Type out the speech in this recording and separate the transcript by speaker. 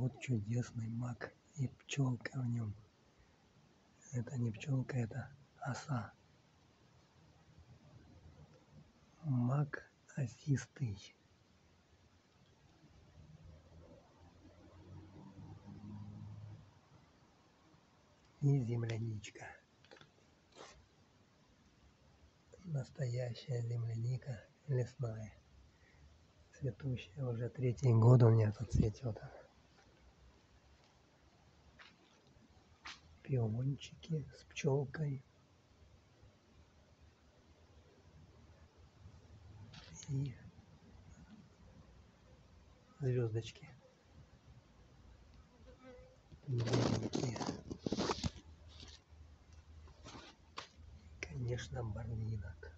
Speaker 1: вот чудесный мак и пчелка в нем. Это не пчелка, это оса. Мак осистый. И земляничка. Настоящая земляника лесная. Цветущая уже 3-й год у меня тут цветет. Пиончики с пчелкой. И звездочки. Беленькие. Конечно, барвинок.